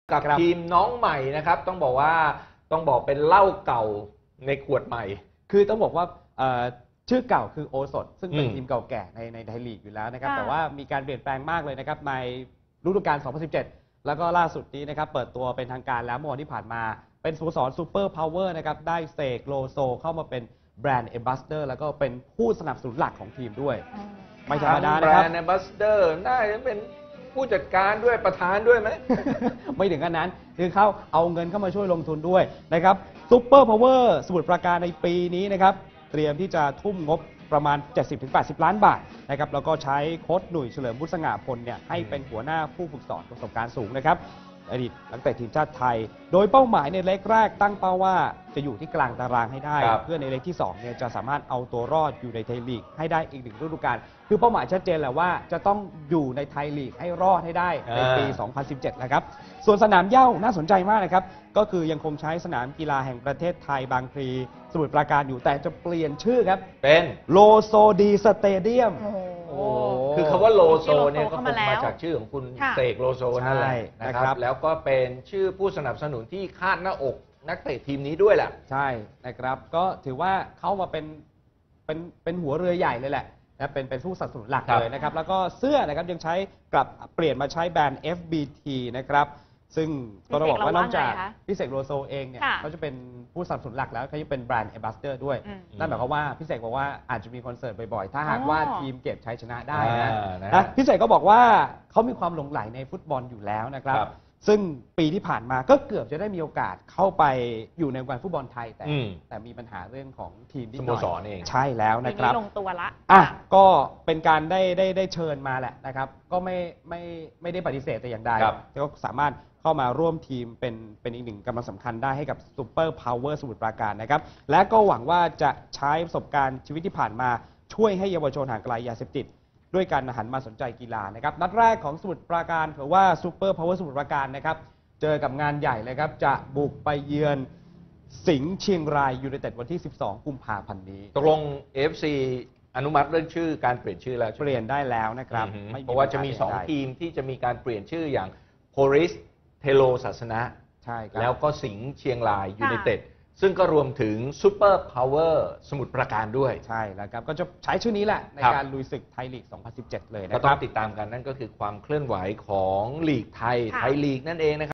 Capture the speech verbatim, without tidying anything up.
กับทีมน้องใหม่นะครับต้องบอกว่าต้องบอกเป็นเหล้าเก่าในขวดใหม่คือต้องบอกว่าชื่อเก่าคือโอสถซึ่งเป็นทีมเก่าแก่ในในไทยลีกอยู่แล้วนะครับแต่ว่ามีการเปลี่ยนแปลงมากเลยนะครับในฤดูกาล สองพันสิบเจ็ด แล้วก็ล่าสุดนี้นะครับเปิดตัวเป็นทางการแล้วเมื่อวันที่ผ่านมาเป็นสโมสรซูเปอร์พาวเวอร์นะครับได้เสกโลโซเข้ามาเป็นแบรนด์เอมบาสเดอร์แล้วก็เป็นผู้สนับสนุนหลักของทีมด้วยไม่ธรรมดานะครับแบรนด์เอมบาสเดอร์น่าจะเป็นผู้จัดการด้วยประธานด้วยไหมไม่ถึงขนาดนั้นคือเขาเอาเงินเข้ามาช่วยลงทุนด้วยนะครับซูเปอร์พาวเวอร์สมุทรปราการในปีนี้นะครับเตรียมที่จะทุ่มงบประมาณ เจ็ดสิบถึงแปดสิบ ล้านบาทนะครับแล้วก็ใช้โค้ชหนุ่ยเฉลิมบุษง่าพลเนี่ยให้เป็นหัวหน้าผู้ฝึกสอนประสบการณ์สูงนะครับอดีตนักเตะทีมชาติไทยโดยเป้าหมายในเล็กแรกตั้งเป้าว่าจะอยู่ที่กลางตารางให้ได้เพื่อในเล็กที่สองเนี่ยจะสามารถเอาตัวรอดอยู่ในไทยลีกให้ได้อีกหนึ่งฤดูกาลคือเป้าหมายชัดเจนแหละว่าจะต้องอยู่ในไทยลีกให้รอดให้ได้ในปี สองพันสิบเจ็ด นะครับส่วนสนามเหย้าน่าสนใจมากนะครับก็คือยังคงใช้สนามกีฬาแห่งประเทศไทยบางพลีสมุทรปราการอยู่แต่จะเปลี่ยนชื่อครับเป็นโลโซดีสเตเดียมคือคำว่าโลโซเนี่ยก็คงมาจากชื่อของคุณเสกโลโซนั่นแหละนะครับแล้วก็เป็นชื่อผู้สนับสนุนที่คาดหน้าอกนักเตะทีมนี้ด้วยแหละใช่นะครับก็ถือว่าเข้ามาเป็นเป็นเป็นหัวเรือใหญ่เลยแหละนะเป็นเป็นผู้สนับสนุนหลักเลยนะครับแล้วก็เสื้อนะครับยังใช้กลับเปลี่ยนมาใช้แบรนด์ เอฟ บี ที นะครับซึ่งก็ต้องบอกว่านอกจากพี่เสกโลโซเองเนี่ยเขาจะเป็นผู้สนับสนุนหลักแล้วเขาจะเป็นแบรนด์แอมบาสเดอร์ด้วยนั่นหมายความว่าพี่เสกบอกว่าอาจจะมีคอนเสิร์ตบ่อยๆถ้าหากว่าทีมเก็บชัยชนะได้นะนะพี่เสกก็บอกว่าเขามีความหลงใหลในฟุตบอลอยู่แล้วนะครับซึ่งปีที่ผ่านมาก็เกือบจะได้มีโอกาสเข้าไปอยู่ในวงการฟุตบอลไทยแต่แต่มีปัญหาเรื่องของทีมที่หน่อยใช่แล้วนะครับลงตัวละอ่ะก็เป็นการได้ได้ได้เชิญมาแหละนะครับก็ไม่ไม่ไม่ได้ปฏิเสธแต่อย่างใดก็สามารถเข้ามาร่วมทีมเป็นเป็นอีกหนึ่งกำลังสำคัญได้ให้กับซูเปอร์พาวเวอร์สมุทรปราการนะครับและก็หวังว่าจะใช้ประสบการณ์ชีวิตที่ผ่านมาช่วยให้เยาวชนห่างไกลยาเสพติดด้วยการหันมาสนใจกีฬานะครับนัดแรกของสมุทรปราการถือว่าซูเปอร์พาวเวอร์สมุทรปราการนะครับเจอกับงานใหญ่เลยครับจะบุกไปเยือนสิงห์เชียงรายยูไนเต็ดวันที่สิบสองกุมภาพันธ์นี้ตกลง เอฟ ซี อนุมัติเรื่องชื่อการเปลี่ยนชื่อแล้วเปลี่ยนได้แล้วนะครับเพราะว่าจะมีสองทีมที่จะมีการเปลี่ยนชื่ออย่างโพลิสเทโลศาสนะใช่แล้วก็สิงห์เชียงรายยูไนเต็ดซึ่งก็รวมถึงซูเปอร์พาวเวอร์สมุทรปราการด้วยใช่แล้วครับก็จะใช้ชื่อนี้แหละในการลุยศึกไทยลีก สองพันสิบเจ็ด เลยนะครับก็ต้องติดตามกันนั่นก็คือความเคลื่อนไหวของลีกไทยไทยลีกนั่นเองนะครับ